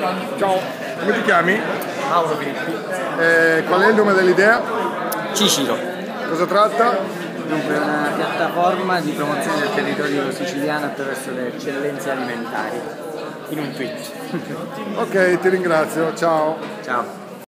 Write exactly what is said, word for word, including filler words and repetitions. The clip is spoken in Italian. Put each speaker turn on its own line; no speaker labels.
Ciao, come ti chiami?
Mauro Filippi.
Eh, qual è il nome dell'idea?
Ciciro.
Cosa tratta?
Dunque è una piattaforma di promozione del territorio siciliano attraverso le eccellenze alimentari. In un tweet.
Ok, ti ringrazio, ciao.
Ciao.